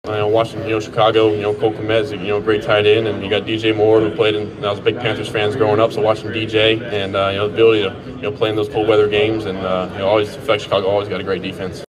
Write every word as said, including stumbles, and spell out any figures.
You know, watching, you know, Chicago, you know, Kmet is, you know, a great tight end, and you got D J Moore, who played in, I was a big Panthers fans growing up, so watching D J and, uh, you know, the ability to, you know, play in those cold weather games, and, uh, you know, always, in fact, Chicago always got a great defense.